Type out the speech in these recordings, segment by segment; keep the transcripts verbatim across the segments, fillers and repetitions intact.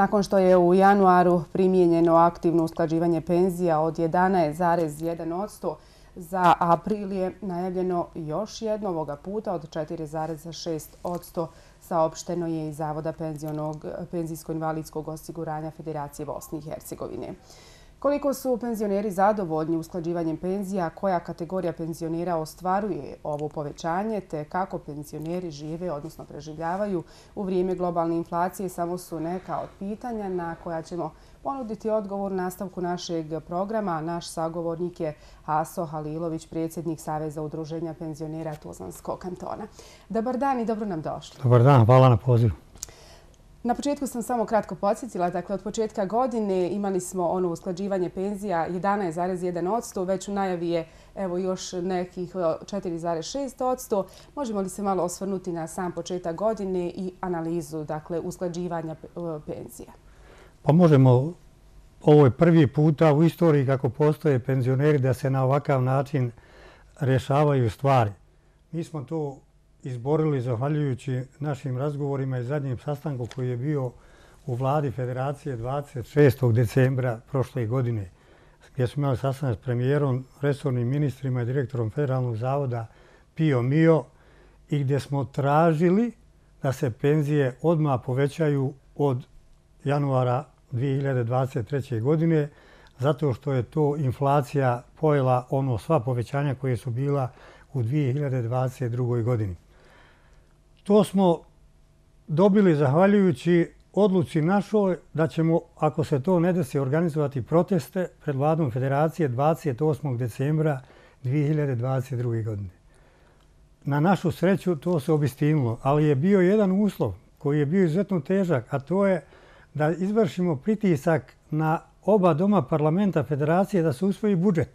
Nakon što je u januaru primijenjeno aktivno usklađivanje penzija od jedanaest zarez jedan posto, za april je najavljeno još jedno ovoga puta od četiri zarez šest posto, saopšteno je iz Zavoda penzijsko-invalidskog osiguranja Federacije Bosne i Hercegovine. Koliko su penzioneri zadovoljni usklađivanjem penzija, koja kategorija penzionera ostvaruje ovo povećanje, te kako penzioneri žive, odnosno preživljavaju u vrijeme globalne inflacije, samo su neka od pitanja na koja ćemo ponuditi odgovor u nastavku našeg programa. Naš sagovornik je Haso Halilović, predsjednik Saveza udruženja penzionera Tuzlanskog kantona. Dobar dan i dobro nam došli. Dobar dan, hvala na pozivu. Na početku sam samo kratko podsjetila, dakle od početka godine imali smo ono usklađivanje penzija jedanaest zarez jedan posto, već u najavi je evo još nekih četiri zarez šest posto. Možemo li se malo osvrnuti na sam početak godine i analizu, dakle, usklađivanja penzija? Pa možemo. Ovo je prvi puta u istoriji kako postoje penzioneri da se na ovakav način rješavaju stvari. Mi smo to izborili zahvaljujući našim razgovorima i zadnjem sastanku koji je bio u vladi Federacije dvadeset šestog decembra prošle godine, gdje smo imali sastanak s premijerom, resornim ministrima i direktorom Federalnog zavoda Pio Mio i gdje smo tražili da se penzije odmah povećaju od januara dvije hiljade dvadeset treće. godine, zato što je to inflacija pojela ono sva povećanja koje su bila u dvije hiljade dvadeset drugoj. godini. To smo dobili zahvaljujući odluci našoj da ćemo, ako se to ne desi, organizovati proteste pred vladom Federacije dvadeset osmog decembra dvije hiljade dvadeset druge. godine. Na našu sreću to se obistinilo, ali je bio jedan uslov koji je bio izuzetno težak, a to je da izvršimo pritisak na oba doma parlamenta Federacije da se usvoji budžet.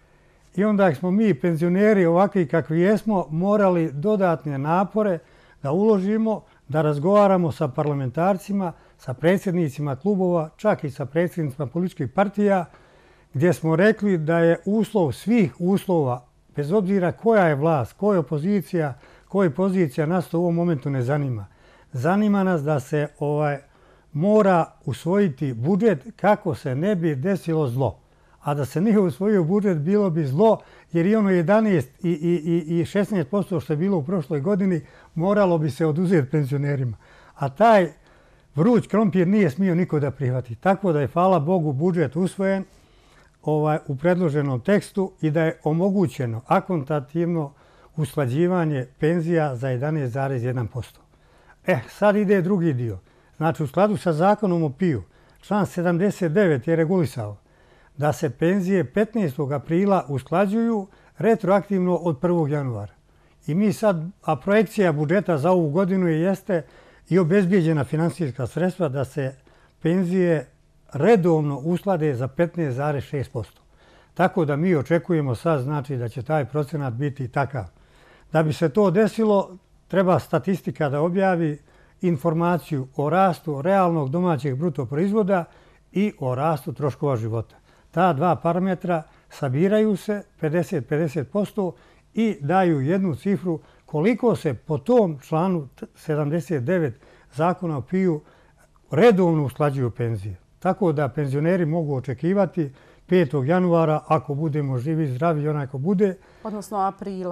I onda smo mi, penzioneri ovakvi kakvi jesmo, morali dodatne napore da uložimo, da razgovaramo sa parlamentarcima, sa predsjednicima klubova, čak i sa predsjednicima političkih partija, gdje smo rekli da je uslov svih uslova, bez obzira koja je vlast, koja je opozicija, koja je pozicija, nas to u ovom momentu ne zanima. Zanima nas da se ovaj, mora usvojiti budžet kako se ne bi desilo zlo. A da se nije usvojio budžet bilo bi zlo, jer i ono jedanaest i, i, i šesnaest posto što je bilo u prošloj godini moralo bi se oduzeti penzionerima. A taj vruć krompir nije smio niko da prihvati. Tako da je, hvala Bogu, budžet usvojen ovaj, u predloženom tekstu i da je omogućeno akontativno usklađivanje penzija za jedanaest zarez jedan posto. Eh, sad ide drugi dio. Znači, u skladu sa zakonom o P I U, član sedamdeset devet je regulisao da se penzije petnaestog aprila usklađuju retroaktivno od prvog januara. I mi sad, a projekcija budžeta za ovu godinu je jeste i obezbijeđena finansijska sredstva da se penzije redovno usklade za petnaest zarez šest posto. Tako da mi očekujemo sad, znači da će taj procenat biti takav. Da bi se to desilo, treba statistika da objavi informaciju o rastu realnog domaćeg bruto proizvoda i o rastu troškova života. Ta dva parametra sabiraju se pedeset pedeset posto i daju jednu cifru koliko se po tom članu sedamdeset devet zakona o P I U redovno usklađuju penzije. Tako da penzioneri mogu očekivati petog januara, ako budemo živi i zdravi, onaj ko bude. Odnosno aprila.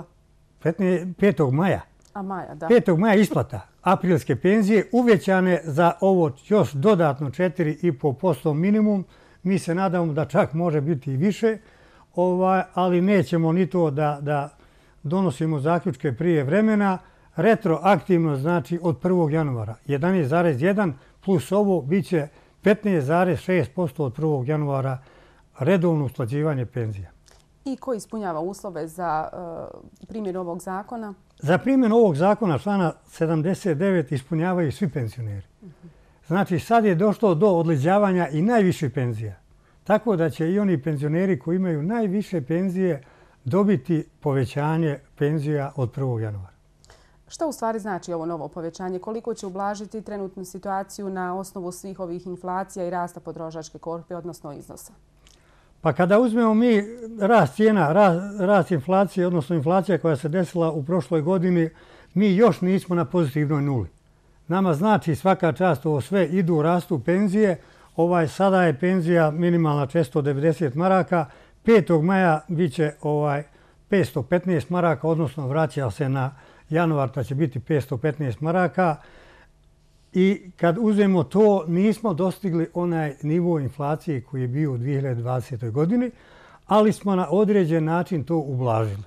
petog maja. A maja, da. petog maja isplata aprilske penzije uvećane za ovo još dodatno četiri i po posto minimum. Mi se nadamo da čak može biti i više, ovaj, ali nećemo ni to da, da donosimo zaključke prije vremena. Retroaktivno znači od prvog januara. jedanaest zarez jedan plus ovo bit će petnaest zarez šest posto od prvog januara redovno usklađivanje penzija. I ko ispunjava uslove za uh, primjenu ovog zakona? Za primjenu ovog zakona člana sedamdeset devet ispunjavaju svi penzioneri. Uh-huh. Znači, sad je došlo do odleđavanja i najviše penzija. Tako da će i oni penzioneri koji imaju najviše penzije dobiti povećanje penzija od prvog januara. Šta u stvari znači ovo novo povećanje? Koliko će ublažiti trenutnu situaciju na osnovu svih ovih inflacija i rasta potrošačke korpe, odnosno iznosa? Pa kada uzmemo mi rast cijena, rast, rast inflacije, odnosno inflacija koja se desila u prošloj godini, mi još nismo na pozitivnoj nuli. Nama znači svaka čast, ovo sve idu, rastu penzije. Ovaj, sada je penzija minimalna četiristo devedeset maraka. petog maja bit će ovaj, petsto petnaest maraka, odnosno vraća se na januar, da će biti petsto petnaest maraka. I kad uzmemo to, nismo dostigli onaj nivo inflacije koji je bio u dvije hiljade dvadesetoj. godini, ali smo na određen način to ublažili.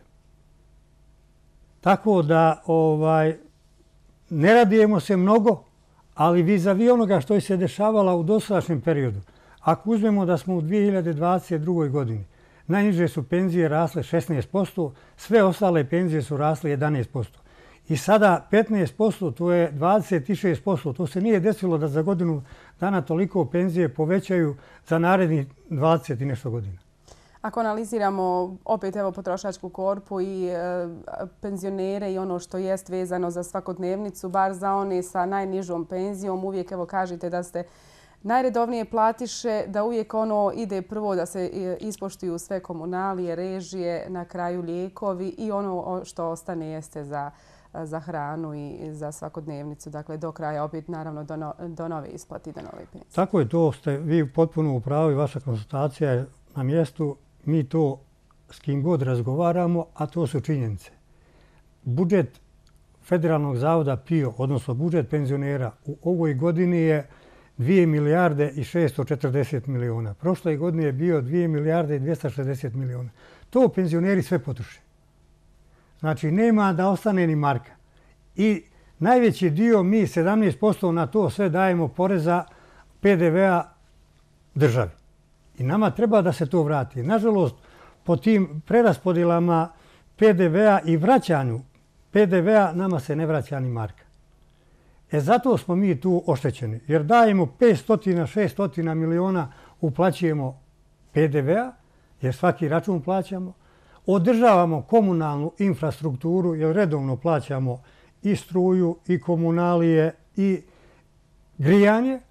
Tako da ovaj, ne radujemo se mnogo, ali vis-a-vis onoga što je se dešavala u dosadašnjem periodu. Ako uzmemo da smo u dvije hiljade dvadeset drugoj. godini, najniže su penzije rasle šesnaest posto, sve ostale penzije su rasle jedanaest posto. I sada petnaest posto, to je dvadeset šest posto. To se nije desilo da za godinu dana toliko penzije povećaju za narednih dvadeset i nešto godina. Ako analiziramo opet evo potrošačku korpu i e, penzionere i ono što jest vezano za svakodnevnicu, bar za one sa najnižom penzijom, uvijek evo kažete da ste najredovnije platiše, da uvijek ono ide prvo da se ispoštuju sve komunalije, režije, na kraju lijekovi i ono što ostane jeste za, za hranu i za svakodnevnicu. Dakle, do kraja opet naravno do, no, do nove isplati, do nove penzije. Tako je, to ste vi potpuno u pravu i vaša konsultacija je na mjestu. Mi to s kim god razgovaramo, a to su činjenice. Budžet Federalnog zavoda P I O, odnosno budžet penzionera, u ovoj godini je dvije milijarde i šesto četrdeset miliona. Prošle godine je bio dvije milijarde i dvjesto šezdeset miliona. To penzioneri sve potroše. Znači, nema da ostane ni marka. I najveći dio, mi sedamnaest posto na to sve dajemo poreza P D V-a državi. I nama treba da se to vrati. Nažalost, po tim preraspodjelama P D V-a i vraćanju P D V-a nama se ne vraća ni marka. E zato smo mi tu oštećeni. Jer dajemo petsto do šesto miliona, uplaćujemo P D V-a, jer svaki račun plaćamo. Održavamo komunalnu infrastrukturu, jer redovno plaćamo i struju, i komunalije, i grijanje.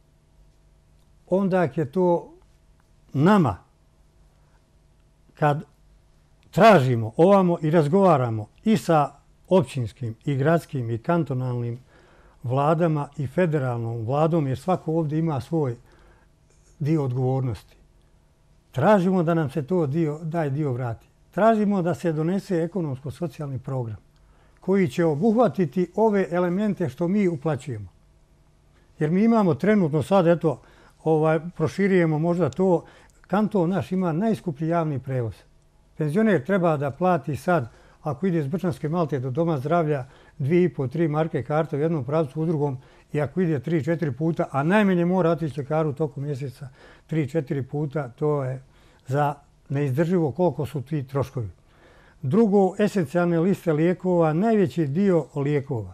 Onda je to nama, kad tražimo ovamo i razgovaramo i sa općinskim, i gradskim, i kantonalnim vladama i federalnom vladom, jer svako ovdje ima svoj dio odgovornosti. Tražimo da nam se to dio, daj dio vrati. Tražimo da se donese ekonomsko-socijalni program koji će obuhvatiti ove elemente što mi uplaćujemo. Jer mi imamo trenutno sad, eto, ovaj, proširujemo možda to, kanton naš ima najskuplji javni prevoz. Penzioner treba da plati sad, ako ide iz Brčanske Malte do Doma zdravlja, dvije i po, tri marke karta u jednom pravcu, u drugom, i ako ide tri, četiri puta, a najmanje mora otići ljekaru tokom mjeseca tri, četiri puta, to je za neizdrživo koliko su ti troškovi. Drugo, esencijalne liste lijekova, najveći dio lijekova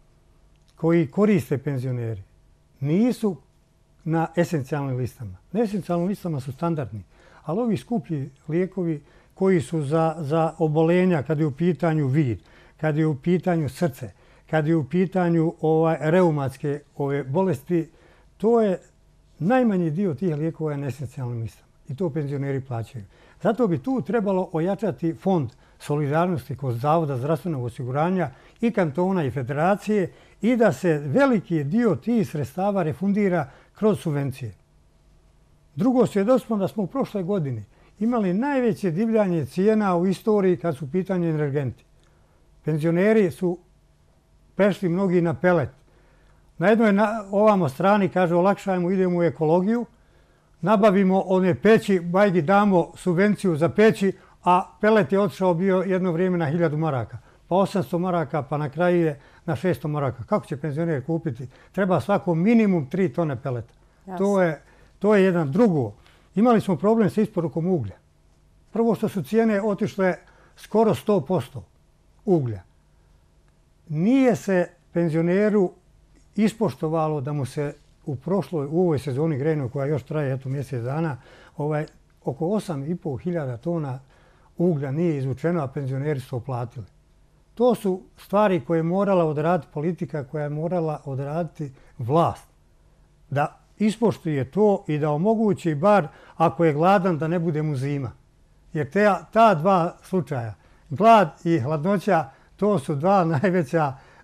koji koriste penzioneri nisu na esencijalnim listama. Na esencijalnim listama su standardni, ali ovi skuplji lijekovi koji su za, za obolenja, kad je u pitanju vid, kad je u pitanju srce, kad je u pitanju ovaj, reumatske ove bolesti, to je najmanji dio tih lijekova je na esencijalnim listama. I to penzioneri plaćaju. Zato bi tu trebalo ojačati fond solidarnosti kod Zavoda zdravstvenog osiguranja i kantona i federacije i da se veliki dio tih sredstava refundira kroz subvencije. Drugo, svjedoci smo da smo u prošloj godini imali najveće divljanje cijena u istoriji kad su u pitanju energenti. Penzioneri su prešli mnogi na pelet. Na jednoj na ovamo strani kaže olakšajmo, idemo u ekologiju, nabavimo one peći, bajgi damo subvenciju za peći, a pelet je otišao bio jedno vrijeme na hiljadu maraka, pa osamsto maraka, pa na kraju je na šesto maraka. Kako će penzioner kupiti? Treba svako minimum tri tone peleta. To je, to je jedan. Drugo, imali smo problem sa isporukom uglja. Prvo što su cijene otišle skoro sto posto uglja. Nije se penzioneru ispoštovalo da mu se u prošloj, u ovoj sezoni grejnoj koja još traje eto mjesec dana, ovaj, oko osam i pol hiljada tona uglja nije izvučeno, a penzioneri su oplatili. To su stvari koje je morala odraditi politika, koja je morala odraditi vlast. Da ispoštuje to i da omogući bar, ako je gladan, da ne bude mu zima. Jer te, ta dva slučaja, glad i hladnoća, to su dva najveća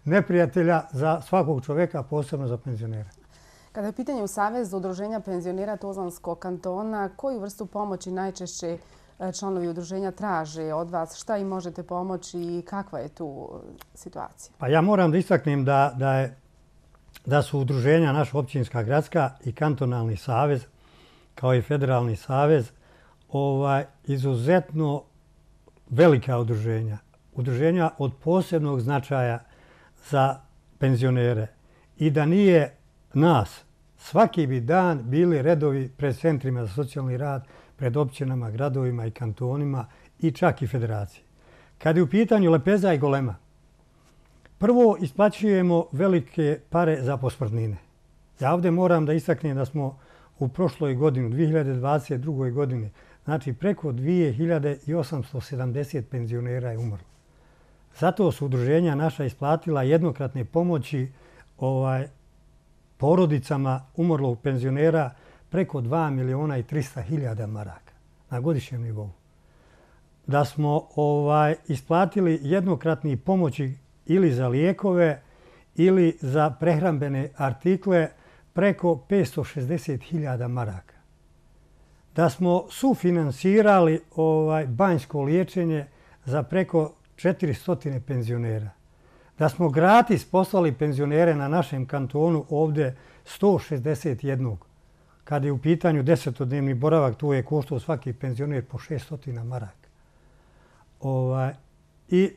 neprijatelja za svakog čovjeka, posebno za penzionera. Kada je pitanje u Savezu udruženja penzionera Tuzlanskog kantona, koju vrstu pomoći najčešće članovi udruženja traže od vas? Šta im možete pomoći i kakva je tu situacija? Pa ja moram da istaknem da, da, je, da su udruženja naša općinska, gradska i kantonalni savez, kao i federalni savez, ovaj, izuzetno velika udruženja. Udruženja od posebnog značaja za penzionere. I da nije nas, svaki bi dan bili redovi pred centrima za socijalni rad, pred općinama, gradovima i kantonima i čak i federaciji. Kad je u pitanju lepeza i golema, prvo isplaćujemo velike pare za posmrtnine. Ja ovdje moram da istaknem da smo u prošloj godini, u dvije hiljade dvadeset drugoj godini, znači preko dvije hiljade osamsto sedamdeset penzionera je umrlo. Zato su udruženja naša isplatila jednokratne pomoći ovaj, porodicama umrlog penzionera preko dva miliona i trista hiljada maraka na godišnjem nivou. Da smo ovaj, isplatili jednokratni pomoći ili za lijekove ili za prehrambene artikle preko petsto šezdeset hiljada maraka. Da smo sufinansirali ovaj, banjsko liječenje za preko četiristo penzionera. Da smo gratis poslali penzionere na našem kantonu ovdje sto šezdeset jedan. Kad je u pitanju desetodnevni boravak, tu je koštao svaki penzioner po šesto maraka. Ovaj, I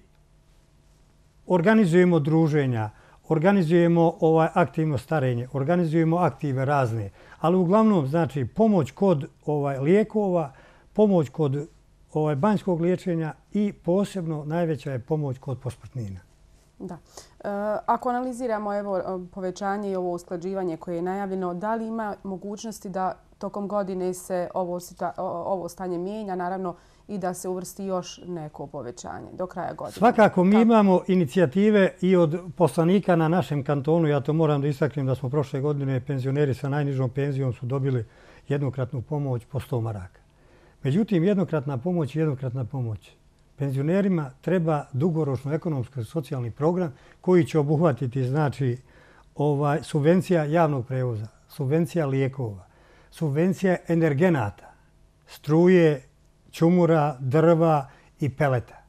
organizujemo druženja, organizujemo ovaj, aktivno starenje, organizujemo aktive razne, ali uglavnom znači pomoć kod ovaj, lijekova, pomoć kod ovaj, banjskog liječenja i posebno najveća je pomoć kod posmrtnina. Da. E, ako analiziramo evo, povećanje i ovo usklađivanje koje je najavljeno, da li ima mogućnosti da tokom godine se ovo, ovo stanje mijenja, naravno i da se uvrsti još neko povećanje do kraja godine? Svakako mi imamo inicijative i od poslanika na našem kantonu. Ja to moram da istaknem da smo prošle godine penzioneri sa najnižom penzijom su dobili jednokratnu pomoć po sto maraka. Međutim, jednokratna pomoć je jednokratna pomoć. Penzionerima treba dugoročno ekonomski i socijalni program koji će obuhvatiti znači, ovaj, subvencija javnog prevoza, subvencija lijekova, subvencija energenata, struje, čumura, drva i peleta.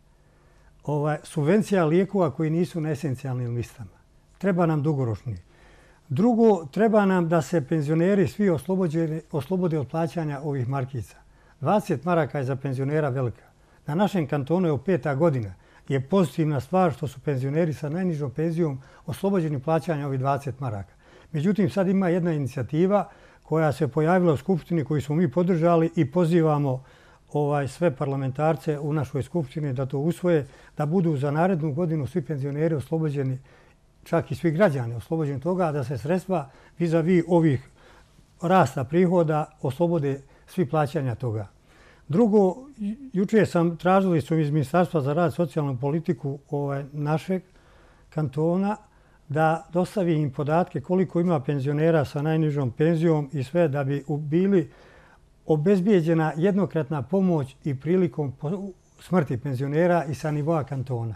Ovaj, subvencija lijekova koji nisu na esencijalnim listama. Treba nam dugoročni. Drugo, treba nam da se penzioneri svi oslobode od plaćanja ovih markica. dvadeset maraka je za penzionera velika. Na našem kantonu je u peta godina je pozitivna stvar što su penzioneri sa najnižom penzijom oslobođeni plaćanja ovih dvadeset maraka. Međutim, sad ima jedna inicijativa koja se pojavila u Skupštini koju smo mi podržali i pozivamo ovaj, sve parlamentarce u našoj Skupštini da to usvoje, da budu za narednu godinu svi penzioneri oslobođeni, čak i svi građani oslobođeni toga, da se sredstva vis-a-vis ovih rasta prihoda oslobode svi plaćanja toga. Drugo, jučer sam tražili su iz Ministarstva za rad i socijalnu politiku ovaj, našeg kantona da dostavi im podatke koliko ima penzionera sa najnižom penzijom i sve da bi bili obezbijeđena jednokratna pomoć i prilikom smrti penzionera i sa nivoa kantona.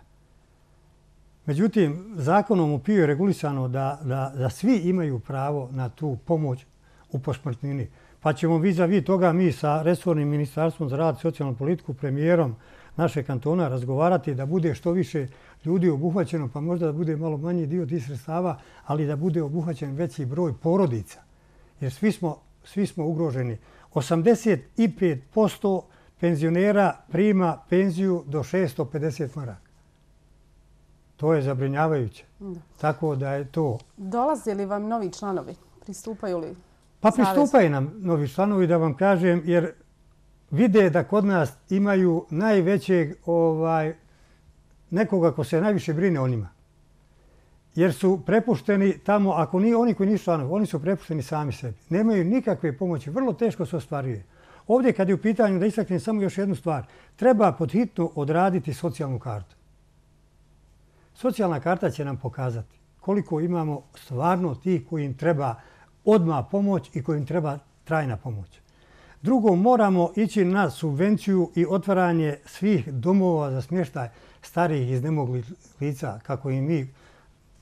Međutim, zakonom u P I O je regulisano da, da, da svi imaju pravo na tu pomoć u posmrtnini. Pa ćemo vis-a-vis toga mi sa resornim Ministarstvom za rad i socijalnu politiku, premijerom naše kantona razgovarati da bude što više ljudi obuhvaćeno, pa možda da bude malo manji dio tih sredstava, ali da bude obuhvaćen veći broj porodica. Jer svi smo, svi smo ugroženi. osamdeset pet posto penzionera prima penziju do šesto pedeset maraka. To je zabrinjavajuće. Da. Tako da je to... Dolaze li vam novi članovi? Pristupaju li? Pa pristupaju nam novi članovi, da vam kažem, jer vide da kod nas imaju najvećeg ovaj, nekoga ko se najviše brine o njima. Jer su prepušteni tamo, ako ni oni koji nisu članovi, oni su prepušteni sami sebi. Nemaju nikakve pomoći, vrlo teško se ostvaruje. Ovdje kad je u pitanju, da istaknem samo još jednu stvar, treba podhitno odraditi socijalnu kartu. Socijalna karta će nam pokazati koliko imamo stvarno tih koji im treba odmah pomoć i kojim treba trajna pomoć. Drugo, moramo ići na subvenciju i otvaranje svih domova za smještaj starijih iznemoglih lica, kako i mi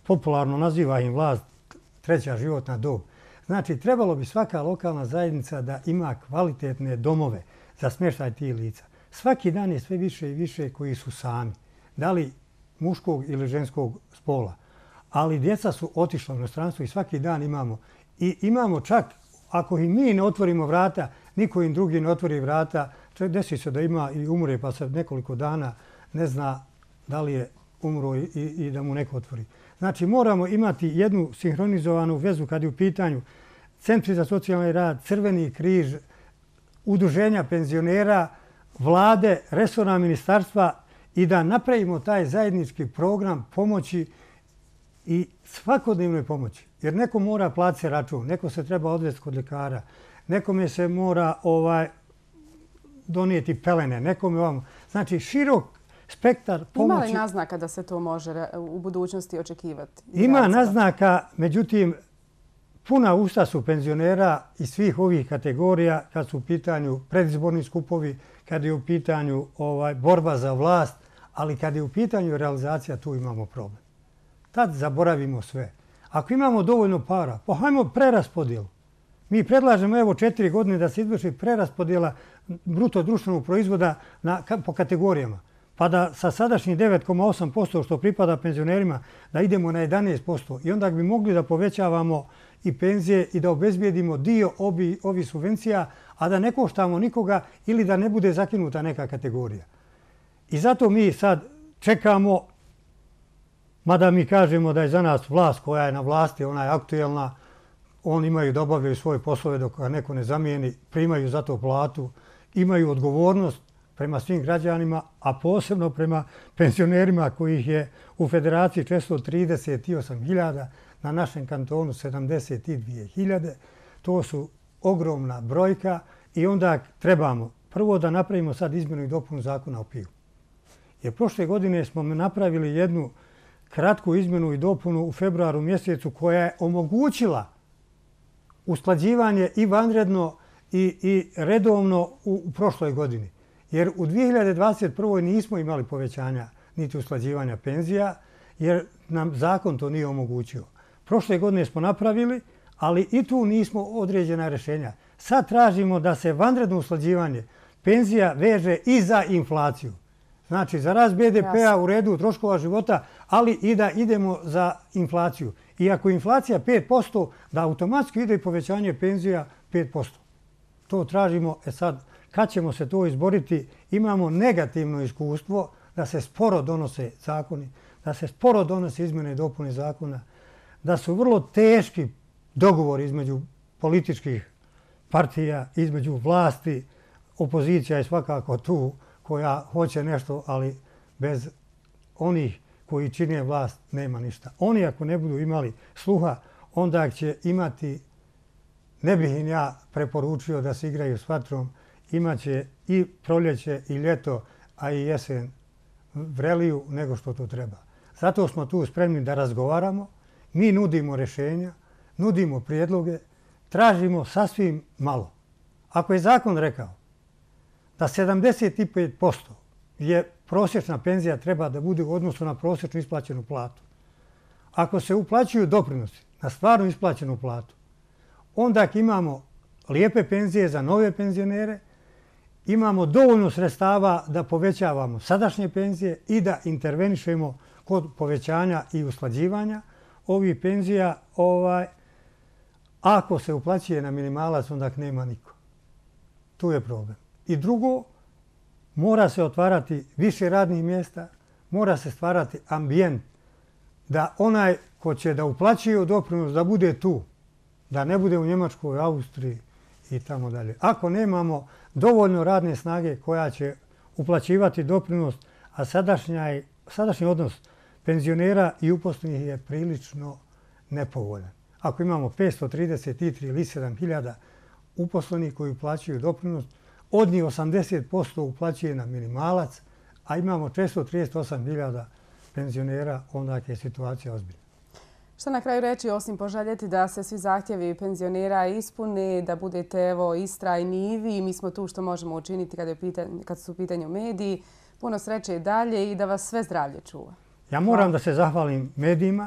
popularno naziva im vlast treća životna dob. Znači, trebalo bi svaka lokalna zajednica da ima kvalitetne domove za smještaj tih lica. Svaki dan je sve više i više koji su sami, da li muškog ili ženskog spola. Ali djeca su otišla u inostranstvo i svaki dan imamo. I imamo čak, ako i mi ne otvorimo vrata, niko im drugi ne otvori vrata, desi se da ima i umre pa se nekoliko dana ne zna da li je umro i, i da mu neko otvori. Znači, moramo imati jednu sinhronizovanu vezu kad je u pitanju centri za socijalni rad, Crveni križ, udruženja penzionera, vlade, resorna ministarstva i da napravimo taj zajednički program pomoći i svakodnevnoj pomoći. Jer neko mora platiti račun, neko se treba odvesti kod ljekara, nekome se mora ovaj, donijeti pelene, nekome vam. Znači, širok spektar pomoći. Ima li naznaka da se to može u budućnosti očekivati? Ima naznaka, međutim, puna usta su penzionera iz svih ovih kategorija kad su u pitanju predizborni skupovi, kad je u pitanju ovaj, borba za vlast, ali kad je u pitanju realizacija, tu imamo problem. Tad zaboravimo sve. Ako imamo dovoljno para, pa hajmo preraspodjelu. Mi predlažemo evo četiri godine da se izvrši preraspodjela bruto društvenog proizvoda na, po kategorijama. Pa da sa sadašnjih devet zarez osam posto što pripada penzionerima da idemo na jedanaest posto i onda bi mogli da povećavamo i penzije i da obezbijedimo dio ovi, ovi subvencija, a da ne koštamo nikoga ili da ne bude zakinuta neka kategorija. I zato mi sad čekamo, mada mi kažemo da je za nas vlast koja je na vlasti, ona je aktuelna, oni imaju da obavljaju svoje poslove dok neko ne zamijeni, primaju za to platu, imaju odgovornost prema svim građanima, a posebno prema penzionerima kojih je u federaciji često trideset osam hiljada, na našem kantonu sedamdeset dvije hiljade. To su ogromna brojka i onda trebamo prvo da napravimo sad izmjenu i dopunu zakona o pivu. Jer prošle godine smo napravili jednu kratku izmjenu i dopunu u februaru mjesecu koja je omogućila usklađivanje i vanredno i, i redovno u, u prošloj godini. Jer u dvije hiljade dvadeset prvoj nismo imali povećanja niti usklađivanja penzija, jer nam zakon to nije omogućio. Prošle godine smo napravili, ali i tu nismo određena rješenja. Sad tražimo da se vanredno usklađivanje penzija veže i za inflaciju. Znači, za rast be de pea u redu troškova života, ali i da idemo za inflaciju. I ako je inflacija pet posto, da automatski ide i povećanje penzija pet posto. To tražimo. E sad, kad ćemo se to izboriti, imamo negativno iskustvo da se sporo donose zakoni, da se sporo donose izmjene i dopune zakona, da su vrlo teški dogovori između političkih partija, između vlasti, opozicija je svakako tu koja hoće nešto, ali bez onih koji čine vlast nema ništa. Oni ako ne budu imali sluha, onda će imati, ne bih im ja preporučio da se igraju s vatrom, imaće i proljeće i ljeto, a i jesen vreliju nego što to treba. Zato smo tu spremni da razgovaramo, mi nudimo rješenja, nudimo prijedloge, tražimo sasvim malo. Ako je zakon rekao da sedamdeset pet posto je prosječna penzija treba da bude u odnosu na prosječnu isplaćenu platu, ako se uplaćuju doprinosi na stvarno isplaćenu platu, onda imamo lijepe penzije za nove penzionere, imamo dovoljno sredstava da povećavamo sadašnje penzije i da intervenišemo kod povećanja i usklađivanja ovih penzija. Ovaj, ako se uplaćuje na minimalac, onda nema niko. Tu je problem. I drugo, mora se otvarati više radnih mjesta, mora se stvarati ambijent da onaj ko će da uplaćuje doprinos da bude tu, da ne bude u Njemačkoj, Austriji i tamo dalje. Ako nemamo dovoljno radne snage koja će uplaćivati doprinos, a sadašnja, sadašnji odnos penzionera i uposlenih je prilično nepovoljan. Ako imamo petsto trideset tri ili sedam hiljada uposlenih koji uplaćuju doprinos, od njih osamdeset posto uplaćuje na minimalac, a imamo često trideset osam hiljada penzionera, onda je situacija ozbiljna. Što na kraju reći, osim poželjeti da se svi zahtjevi penzionera ispune, da budete evo istrajni i vi, mi smo tu što možemo učiniti kad, je pitanje, kad su u pitanju mediji. Puno sreće i dalje i da vas sve zdravlje čuva. Ja moram da se zahvalim medijima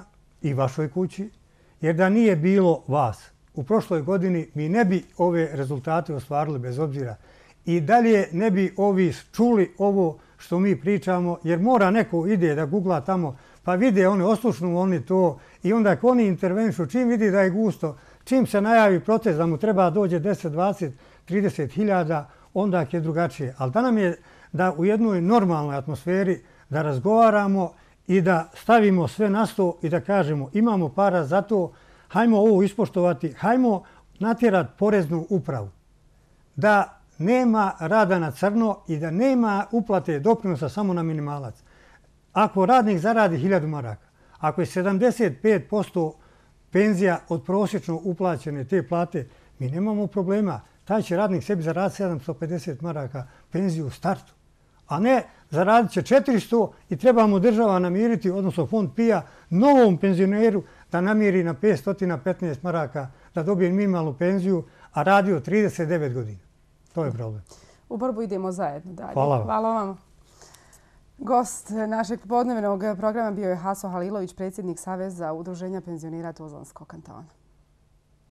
i vašoj kući, jer da nije bilo vas u prošloj godini mi ne bi ove rezultate ostvarili bez obzira. I dalje ne bi ovi čuli ovo što mi pričamo, jer mora neko ide da googla tamo, pa vide oni, oslušnu oni to i onda ako oni intervenšu, čim vidi da je gusto, čim se najavi protest da mu treba dođe deset, dvadeset, trideset hiljada, onda je drugačije. Ali da nam je da u jednoj normalnoj atmosferi da razgovaramo i da stavimo sve na sto i da kažemo imamo para za to, hajmo ovo ispoštovati, hajmo natjerati poreznu upravu da nema rada na crno i da nema uplate doprinosa samo na minimalac. Ako radnik zaradi hiljadu maraka, ako je sedamdeset pet posto penzija od prosječno uplaćene te plate, mi nemamo problema. Taj će radnik sebi zaraditi sedamsto pedeset maraka penziju u startu. A ne zaradit će četiristo i treba mu država namiriti, odnosno fond P I A, novom penzioneru da namiri na petsto petnaest maraka da dobije minimalnu penziju, a radio trideset devet godina. To je problem. U borbu idemo zajedno dalje. Hvala vam. Hvala vam. Gost našeg podnevnog programa bio je Haso Halilović, predsjednik Saveza udruženja penzionera Tuzlanskog kantona.